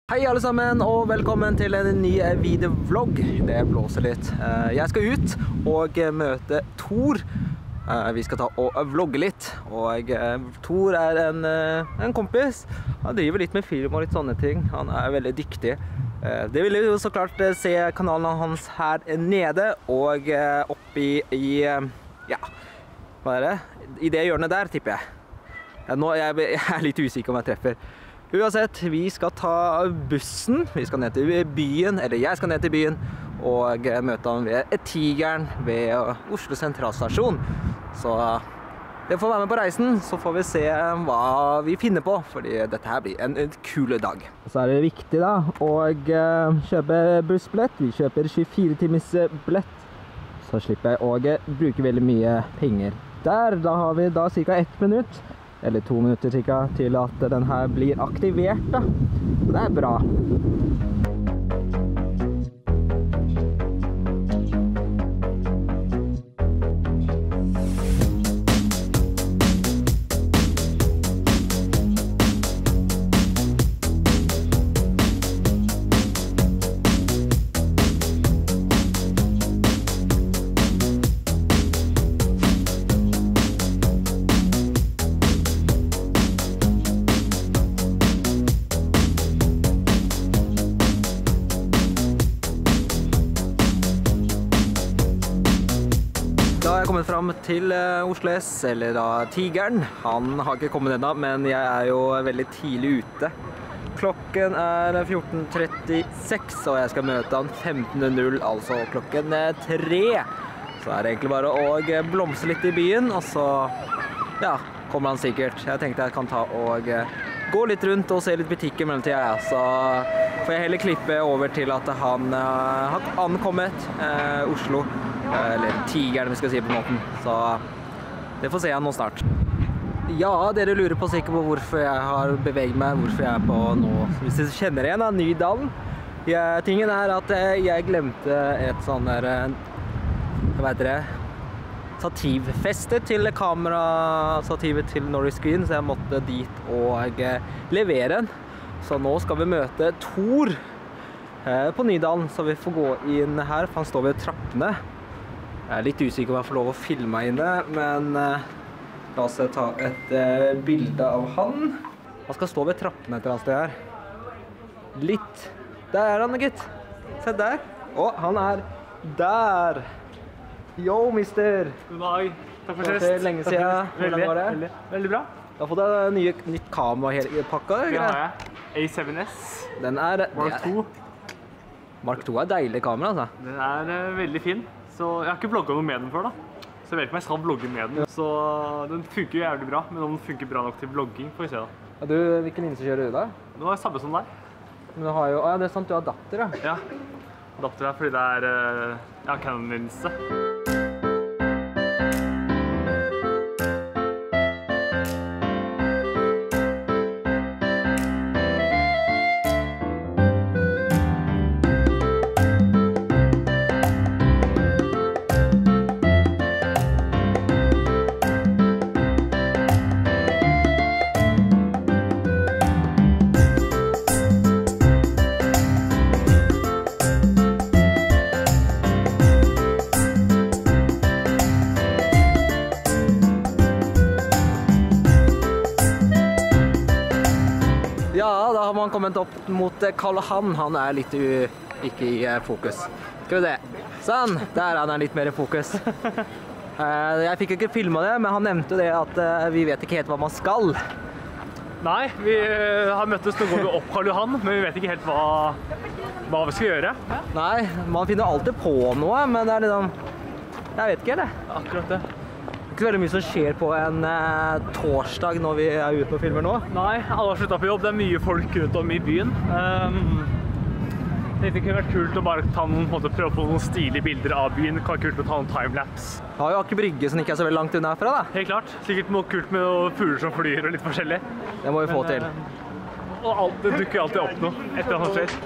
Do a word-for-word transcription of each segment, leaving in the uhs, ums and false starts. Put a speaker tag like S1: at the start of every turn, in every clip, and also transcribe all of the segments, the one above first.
S1: Hei alle sammen, og velkommen til en ny videovlogg. Det blåser litt. Jeg skal ut og møte Thor. Vi skal ta og vlogge litt. Og Thor er en, en kompis. Han driver litt med film og litt sånne ting. Han er veldig dyktig. Det vil jo så klart se kanalen hans her nede, og oppi i, ja, hva er det? I det hjørnet der, tipper jeg. Nå er jeg, jeg er litt usikker om jeg treffer. Uansett, vi skal ta bussen, vi skal ned til byen, eller jeg skal ned til byen, og møte han ved Tigeren ved Oslo sentralstasjon. Så det får være med på reisen, så får vi se hva vi finner på, fordi dette her blir en, en kul dag. Så er det viktig da, å kjøpe bussbillett. Vi kjøper tjuefire timers billett, så slipper jeg å bruke veldig mye penger. Der, da har vi da cirka ett minutt. Eller to minutter cirka, til at den her blir aktivert da. Så det er bra. Da har jeg kommet frem til Oslo S, eller da Tigeren. Han har ikke kommet ennå, men jeg er jo veldig tidlig ute. Klokken er fjorten trettiseks, og jeg skal møte han femten null, altså klokken tre. Så er det egentlig bare å blomse litt i byen, og så ja, kommer han sikkert. Jeg tenkte jeg kan ta og gå litt rundt og se litt butikker mellom tida, så får jeg heller klippe over til at han har ankommet eh, Oslo. Eller Tigeren, vi skal si på måten. Så det får se han nå snart. Ja, dere lurer på sikkert på hvorfor jeg har beveget meg, hvorfor jeg er på nå. Hvis dere kjenner igjen av Nydalen. Ja, tingen er at jeg glemte et sånn der, hva heter det, stativfeste til kamerastativet til Nordic Screen, så jeg måtte dit og levere den. Så nå skal vi møte Thor på Nydalen, så vi får gå inn her, for han står ved trappene. Jeg er litt usikker om jeg får lov å filme inne, men uh, la oss ta et uh, bilde av han. Han skal stå ved trappene et eller annet sted her. Litt. Der er han, gitt. Se der. Å, han er der. Yo, mister.
S2: God dag. Takk for sist.
S1: Det er lenge siden. Hvordan var det?
S2: Veldig, veldig bra.
S1: Du har fått et nye, nytt kamera i pakka,
S2: det har jeg. A seven S.
S1: Den er...
S2: Mark to.
S1: Mark to er deilig kamera, altså.
S2: Den er uh, veldig fin. Så jeg har ikke vlogget noe med den før da. Så jeg vet ikke om jeg skal vlogge med den. Så den funker jo jævlig bra, men om den funker bra nok til vlogging, får vi se da.
S1: Ja, du, hvilken linse kjører du da?
S2: Nå er det samme som deg.
S1: Men du har jo... Å ja, det er sant, du har adapter, ja.
S2: Ja, adapter er fordi det er uh, ja, Canon-linse.
S1: Ja, da har man kommet opp mot Karl Johan. Han er litt u ikke i fokus. Skal vi se. Sånn, der han er litt mer i fokus. Jeg fikk ikke filmet det, men han nevnte det at vi vet ikke helt hva man skal.
S2: Nei, vi har møttes, nå går vi opp Karl Johan, men vi vet ikke helt hva, hva vi skal gjøre.
S1: Nei, man finner alltid på noe, men det er liksom... Jeg vet ikke, eller?
S2: Akkurat det.
S1: Det er ikke veldig mye som skjer på en eh, torsdag når vi er ute og filmer nå.
S2: Nei, alle har sluttet på jobb. Det er mye folk rundt om i byen. Um, det kunne vært kult å bare ta noen, måte, prøve på noen stilige bilder av byen. Det kan være kult å ta noen timelapse.
S1: Det har jo Aker Brygge som ikke er så veldig langt unna herfra da.
S2: Helt klart. Sikkert noe kult med noen fugler som flyr og litt forskjellig.
S1: Det må vi få
S2: Men,
S1: til.
S2: Uh, og alt, det dukker alltid opp noe etter at han skjer.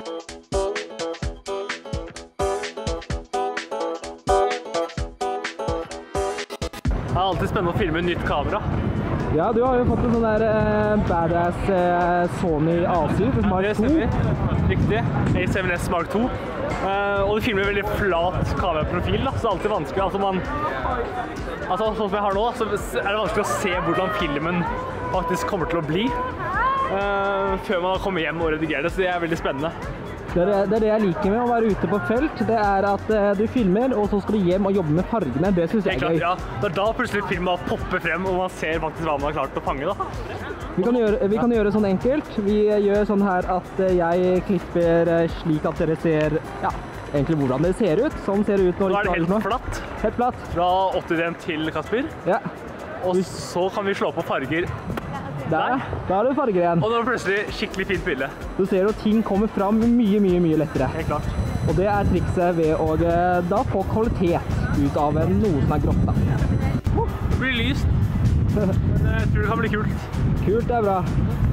S2: Det er alltid spennende å filme en nytt kamera.
S1: Ja, du har jo fått en sånn der uh, badass uh, Sony A syv Mark
S2: det
S1: to.
S2: stemmer. Riktig. A syv S Mark to. Uh, og det filmer veldig flat kameraprofil, da, så det er alltid vanskelig. Altså, man, altså, sånn som jeg har nå, så er det vanskelig å se hvordan filmen faktisk kommer til å bli uh, før man har kommet hjem og redigerer det, så det er veldig spennende.
S1: Det er, det er det jeg liker med å være ute på felt, det er at uh, du filmer, og så skal du hjem og jobbe med fargene. Det synes jeg er gøy.
S2: Ja, det er da plutselig filmen popper frem, og man ser faktisk hva man har klart å fange. Da.
S1: Vi kan gjøre, vi kan gjøre sånn enkelt. Vi gjør sånn her at uh, jeg klipper uh, slik at dere ser ja, egentlig hvordan det ser ut. Sånn ser det ut når
S2: nå er det helt flatt.
S1: Helt flatt.
S2: Fra åttidelen til Kasper.
S1: Ja.
S2: Og så kan vi slå på farger.
S1: Der, da er det farger igjen.
S2: Og nå er det plutselig skikkelig fint bilde.
S1: Du ser jo ting kommer fram mye, mye, mye lettere.
S2: Helt klart.
S1: Og det er trikset ved å da få kvalitet ut av noe som er grått.
S2: Det blir lyst, men jeg tror det kan bli kult.
S1: Kult, det er bra.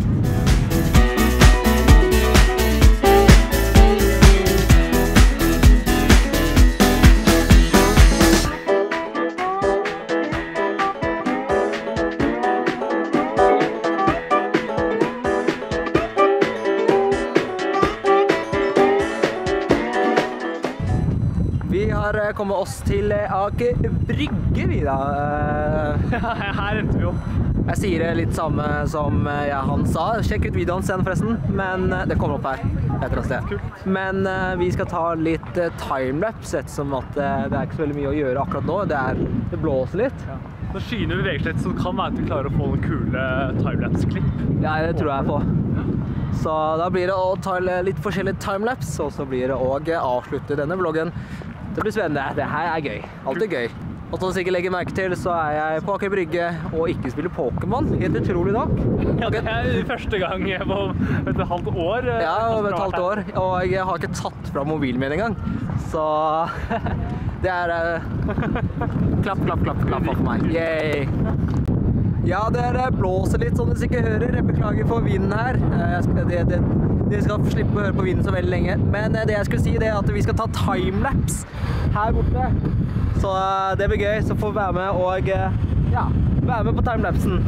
S1: Vi har kommet oss til Aker Brygge, vi da.
S2: Her endte vi opp.
S1: Jeg sier det litt samme som jeg, han sa. Sjekk ut videoen sen forresten, men det kommer opp her et eller annet sted. Men uh, vi skal ta litt uh, timelapse, ettersom at uh, det er ikke så veldig mye å gjøre akkurat nå. Det, er, det blåser litt.
S2: Ja. Når skyene beveger seg litt, så kan være at vi klarer å få noen kule timelapse-klipp.
S1: Ja, det tror jeg på. Så da blir det å ta litt forskjellige timelapse, og så blir det å avslutte denne vloggen. Det blir spennende. Det her er gøy. Alt er gøy. Og som du sikkert legger merke til, så er jeg på Aker Brygge og ikke spiller Pokémon. Helt utrolig nok.
S2: Ja, det er første gang på et halvt år.
S1: Ja, over et halvt år. Og jeg har ikke tatt fra mobilen min engang. Så det er uh, klapp, klapp, klapp, klapp for meg. Yay! Ja, det blåser litt, som du sikkert hører. Jeg beklager for vinden her. Det, det, det skal slippe å høre på vinden så veldig lenge. Men det jeg skulle si, det er at vi skal ta timelapse her borte. Så det blir gøy, så får vi være med og ja, være med på timelapsen.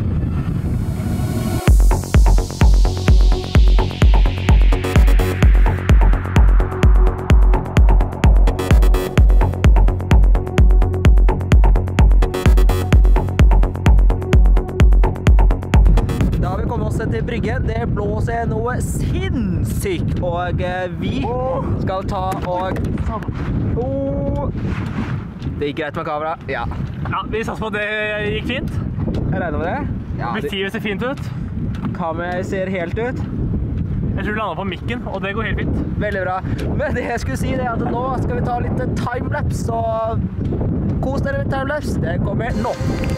S1: Til Brygge. Det blåser noe sinnssykt, og vi skal ta og oh. Det gikk greit med kamera. Ja.
S2: Ja, vi satser på at det gikk fint.
S1: Jeg regner med det. Ja,
S2: Objektivet ser fint ut.
S1: Kameraet ser helt ut.
S2: Jeg tror du lander på mikken, og det går helt fint.
S1: Veldig bra. Men det jeg skulle si det er at nå skal vi ta litt timelapse, så kos dere med timelapse. Det kommer nå.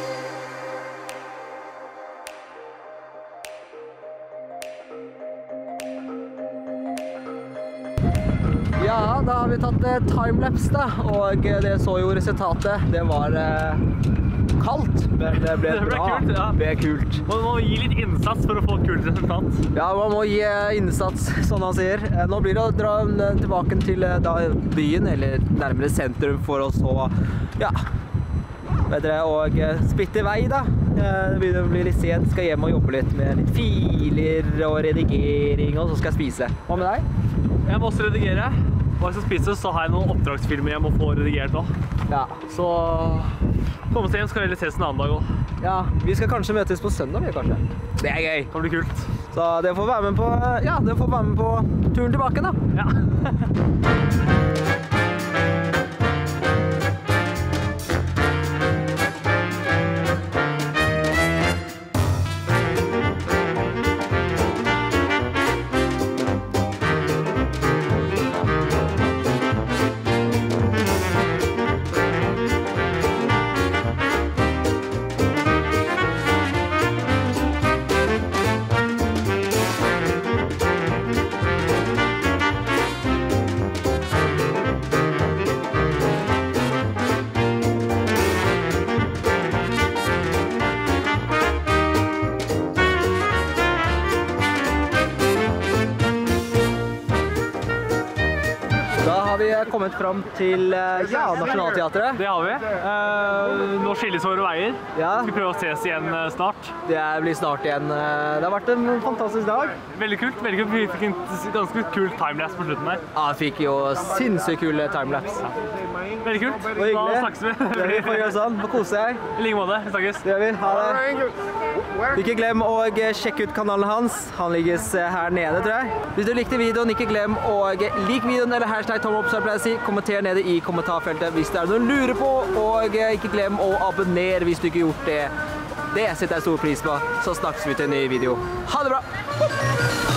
S1: Ja, da har vi tatt eh, timelapse da, og det så jo resultatet. Det var eh, kaldt, men det ble,
S2: det ble
S1: bra.
S2: Kult, ja.
S1: Det ble kult.
S2: Man må gi litt innsats for å få et kult resultat.
S1: Ja, man må gi innsats, sånn han sier. Nå blir det å dra tilbake til da, byen, eller nærmere sentrum, for å så, ja, vet dere, og splitte i vei da. Det begynner å bli litt sent, skal hjem og jobbe litt med litt filer og redigering, og så skal jeg spise. Hva med deg?
S2: Jeg må også redigere. Og jeg skal spise, så har jeg noen oppdragsfilmer jeg må få redigert også.
S1: Ja.
S2: Så komme oss hjem, skal vi ses en annen dag også.
S1: Ja, vi skal kanskje møtes på søndag, kanskje. Det er gøy.
S2: Det blir kult.
S1: Så det får være med på, ja, det får være med på turen tilbake da.
S2: Ja.
S1: har vi kommet fram til eh, ja, Nationaltheatret.
S2: Det har vi. Eh, nå skilles våre veier.
S1: Ja.
S2: Vi skal prøve å ses igjen eh, snart.
S1: Det blir snart igjen. eh, Det har vært en fantastisk dag.
S2: Veldig kult. Veldig kult. Vi fikk en ganske kul timelapse på slutten der.
S1: Ja, jeg fikk jo sinnssykt kule timelapse.
S2: Veldig kult.
S1: Og hyggelig.
S2: Da snakkes vi.
S1: Det vi får gjøre sånn. Få kose deg.
S2: I like måte. Vi snakkes.
S1: Det gjør vi. Ha det. Ikke glem å sjekke ut kanalen hans. Han ligger her nede, tror jeg. Hvis du likte videoen, ikke glem å like videoen eller hashtag tommel opp, så jeg pleier å si. Kommenter nede i kommentarfeltet hvis det er noe du lurer på, og ikke glem å abonnere hvis du ikke har gjort det. Det setter jeg stor pris på. Så snakkes vi til en ny video. Ha det bra!